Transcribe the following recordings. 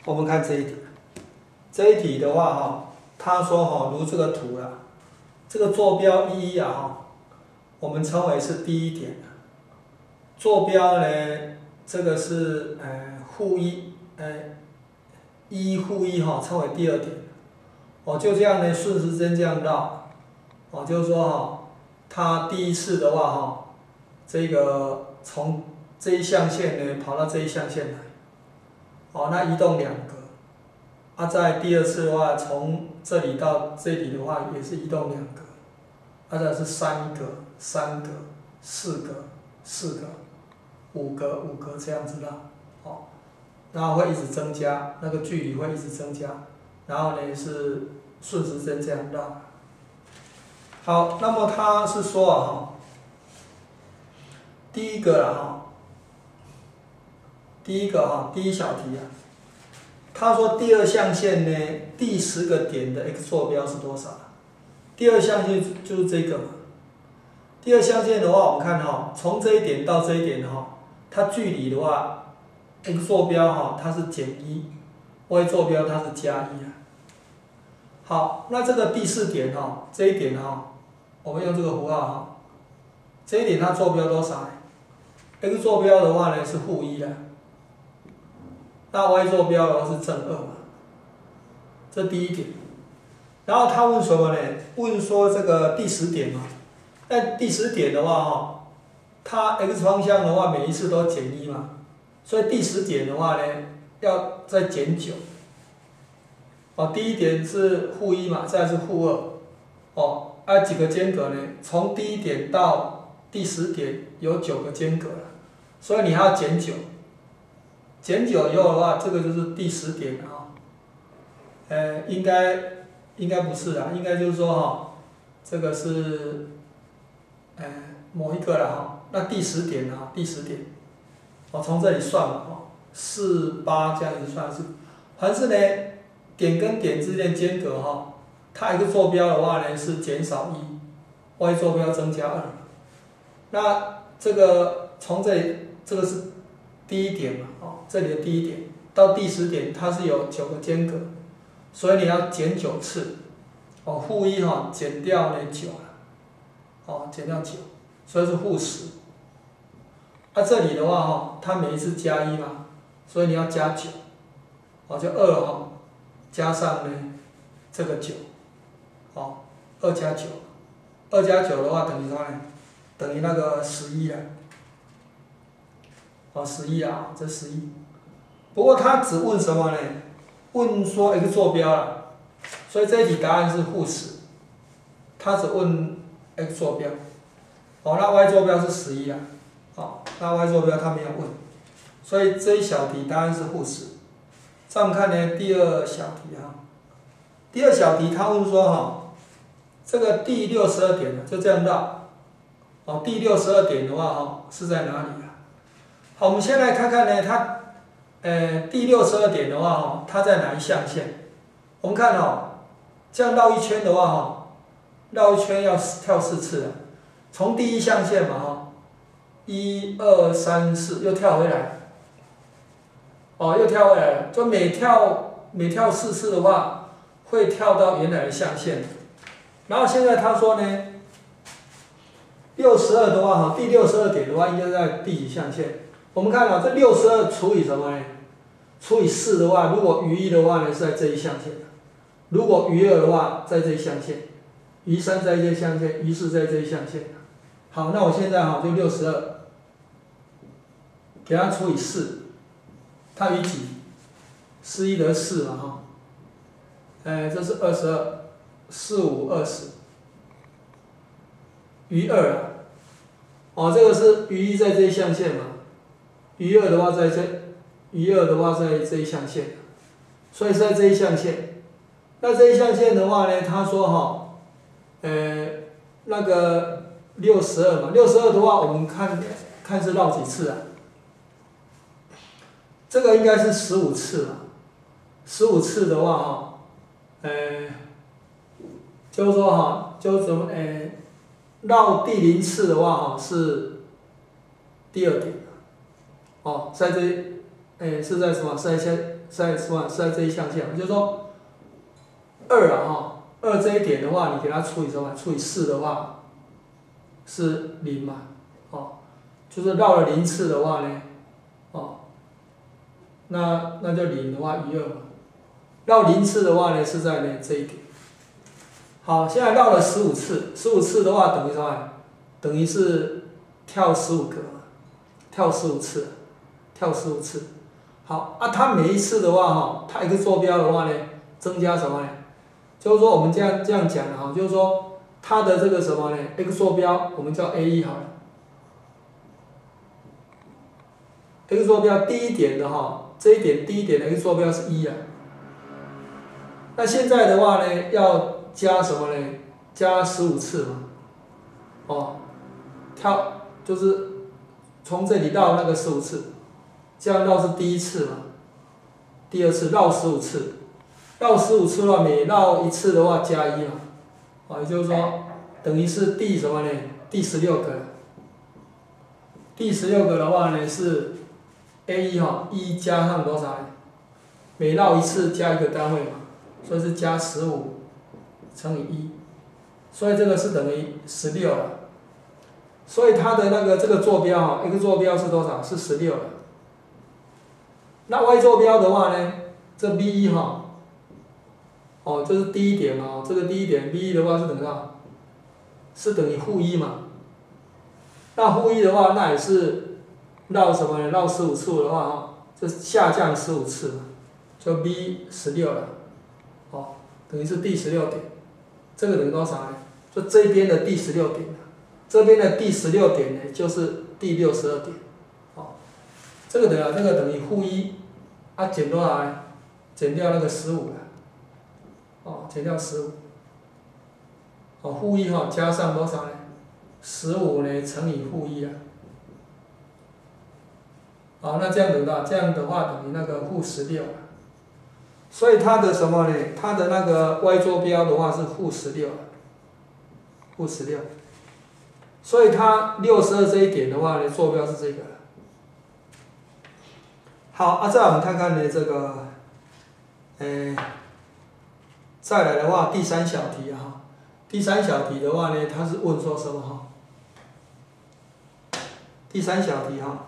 我们看这一题，这一题的话哈，他说哈，如这个图啦，这个坐标一啊哈，我们称为是第一点，坐标呢，这个是负一一负一哈，称为第二点，就这样呢，顺时针这样绕，就是说哈，它第一次的话哈，这个从这一象限呢跑到这一象限来，那移动2格，在第二次的话，从这里到这里的话也是移动2格，再是3格、3格、4格、4格、5格、5格这样子绕，然后会一直增加，那个距离会一直增加，然后呢是顺时针这样绕。好，那么他是说啊第一个啦第一小题啊，他说第二象限呢，第10个点的 x 坐标是多少？第二象限就是这个嘛。第二象限的话，我们看从这一点到这一点它距离的话 ，x 坐标它是减1，y 坐标它是加1啊。好，那这个第4点这一点我们用这个符号这一点它坐标多少呢 ？x 坐标的话呢是-1的，那 y 坐标的话是正2嘛，这第一点。然后他问什么呢？问说这个第10点嘛。那第10点的话它 x 方向的话每一次都减1嘛，所以第10点的话呢要再减9。第一点是-1嘛，再来是-2，几个间隔呢？从第一点到第10点有9个间隔了，所以你还要减9。减9以后的话，这个就是第10点应该不是啦，应该就是说这个是某一个了那第10点第10点，从这里算嘛4、8这样子算是，凡是呢点跟点之间间隔它一个坐标的话呢是减少1，y 坐标增加2。那这个从这里这个是第一点嘛，这里的第一点到第10点它是有9个间隔，所以你要减9次，-1减掉呢9了，减掉9，所以是-10。这里的话它每一次加1嘛，所以你要加9，就2加上呢这个9，2加9，2加9的话等于什么呢？等于那个11了。11啊，这11。不过他只问什么呢？问说 x 坐标了，所以这一题答案是-10。他只问 x 坐标，那 y 坐标是11啊，那 y 坐标他没有问，所以这一小题答案是-10。再我们看呢第二小题第二小题他问说这个第62点就这样绕，第62点的话是在哪里啊？好，我们先来看看呢，它第62点的话它在哪一象限？我们看这样绕一圈的话绕一圈要跳4次从第一象限嘛1、2、3、4又跳回来，又跳回来了，就每跳4次的话会跳到原来的象限。然后现在他说呢，62的话第62点的话应该在第几象限？我们看这62除以什么呢？除以4的话，如果余1的话呢是在这一象限，如果余2的话在这一象限，余3在这一象限，余4在这一象限。好，那我现在就62，给它除以4，它余几？4一得4嘛这是22，4、5、20，余2这个是余1在这一象限嘛，余2的话在这一象限，所以是在这一象限。那这一象限的话呢，他说那个62嘛，62的话我们看是绕几次啊？这个应该是15次嘛，15次的话就是说就是什么绕第0次的话是第2点，在这是在什么？ 是在这一项下，就是说2啊哈，2这一点的话，你给它除以什么？除以4的话是0嘛，哦，就是绕了0次的话呢，哦，那就0的话余2嘛，绕0次的话呢是在呢这一点。好，现在绕了15次，15次的话等于什么？等于是跳15格嘛，跳15次，跳15次。好啊，它每一次的话哈，它一个坐标的话呢，增加什么呢？就是说我们这样讲的哈，就是说它的这个什么呢 ？x 坐标我们叫 A1好了。x 坐标第一点的哈，这一点第一点的 x 坐标是1啊。那现在的话呢，要加什么呢？加15次嘛。哦，就是从这里绕那个15次，这样绕是第一次嘛，第二次绕15次，绕15次的话，每绕一次的话加1嘛，啊，也就是说等于是第什么呢？第16个。第16个的话呢是 A1哈，1加上多少呢？每绕一次加一个单位嘛，所以是加15乘以1，所以这个是等于16了。所以它的那个这个坐标啊 ，x 坐标是多少？是16了。那 y 坐标的话呢，这 b1哈，哦，这是第一点嘛，这个第一点 b1的话是等于多少？是等于-1嘛。那-1的话，那也是绕什么呢？绕15次的话哈，就下降15次嘛，就 b16了，哦，等于是第16点。这个等于多少呢？就这边的第16点。这边的第16点呢，就是第62点，哦，这个等于-1，啊减多少呢？减掉那个15了，哦，减掉15，哦-1哈加上多少呢？15呢乘以-1啊，好，那这样得到，这样的话等于那个-16了，所以它的什么呢？它的那个 y 坐标的话是-16，-16。所以它62这一点的话呢，坐标是这个。好啊，再来我们看看呢这个，再来的话第3小题哈，第3小题的话呢，它是问说什么哈？第3小题哈，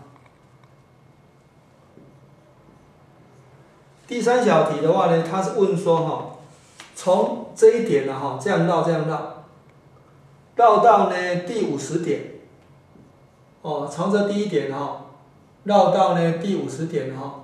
第3小题的话呢，它是问说哈，从这一点呢哈，这样绕。绕到呢第50点，哦，从这第一点哈，绕到呢第50点哈，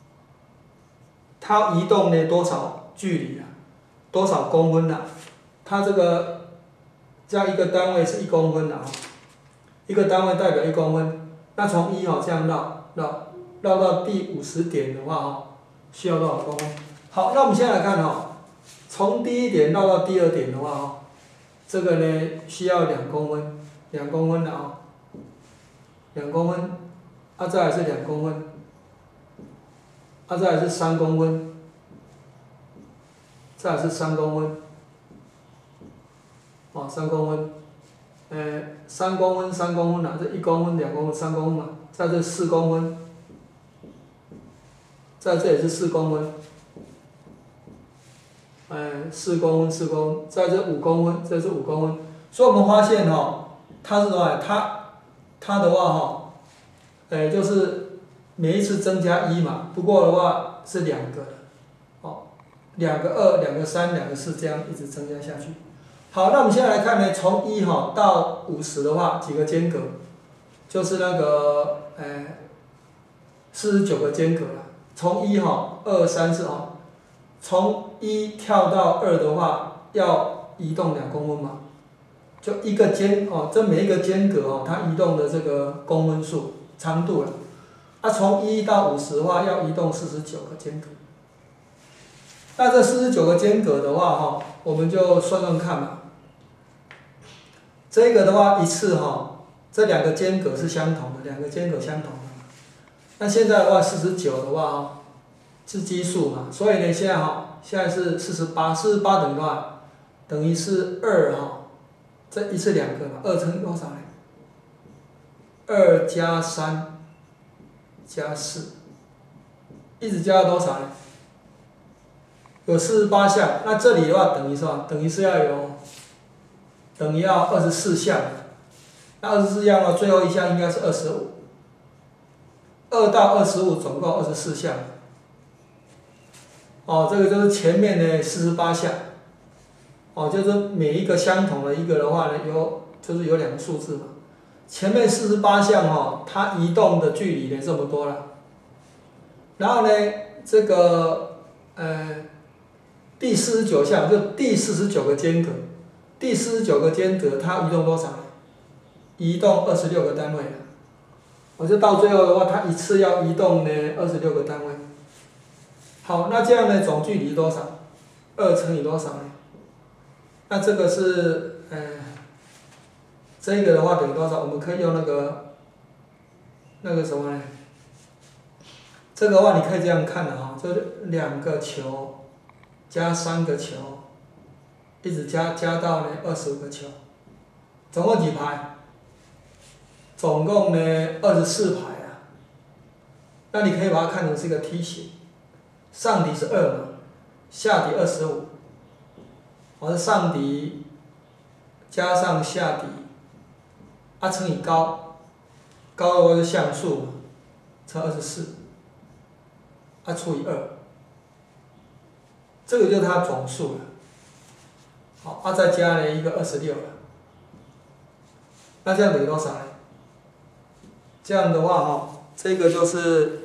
它移动呢多少距离啊？多少公分啊？它这个这样一个单位是1公分啊，一个单位代表1公分。那从1哈这样绕到第50点的话哈，需要多少公分？好，那我们现在来看哈，从第一点绕到第2点的话哈。这个呢需要2公分，2公分的啊，2公分，啊再来是2公分，啊再来是3公分，再来是3公分，哦3公分，3公分3公分啊，这1公分2公分3公分嘛，在这4公分，在这也是4公分。4公分4公分，在这5公分，这是5公分，所以我们发现哈，它是什么？它的话哈，就是每一次增加1嘛，不过的话是2个的，哦，2个2，2个3，2个4，这样一直增加下去。好，那我们现在来看呢，从1哈到50的话，几个间隔？就是那个49个间隔了。从1哈，2、3、4哈。从1跳到2的话，要移动2公分嘛，就一个这每一个间隔哦，它移动的这个公分数长度了。啊，从1到50的话，要移动49个间隔。那这49个间隔的话哈，我们就算算看嘛。这个的话一次哈，这2个间隔是相同的，2个间隔相同的。那现在的话49的话哈。是奇数嘛，所以呢，现在是48，48等于多少？等于是2哈，这一次2个嘛，2乘以多少呢？2加3加4，一直加到多少呢有48项，那这里的话等于什么？等于是要24项。那24项的最后一项应该是25，2到25总共24项。哦，这个就是前面的48项。哦，就是每一个相同的一个的话呢，就是有2个数字嘛。前面48项哈，它移动的距离呢这么多了。然后呢，这个第49项就第49个间隔，第49个间隔它移动多少呢？移动26个单位了。我就到最后的话，它一次要移动呢26个单位。好，那这样呢总距离多少？2乘以多少呢？那这个是这个的话等于多少？我们可以用那个什么呢？这个的话你可以这样看的哈，就是2个球加3个球，一直加到呢25个球，总共几排？总共呢24排啊。那你可以把它看成是一个梯形，上底是2嘛，下底25，我是上底加上下底，乘以高，高的话是像素嘛，乘24，除以2，这个就是它总数了。好，再加了一个26了，那这样等于多少呢？这样的话哈，这个就是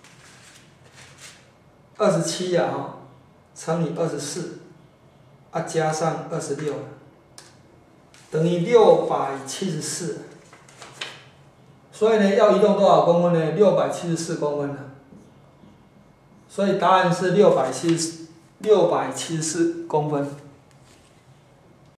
27呀哈，乘以24，加上26，等于674。所以呢，要移动多少公分呢？674公分呢。所以答案是674公分。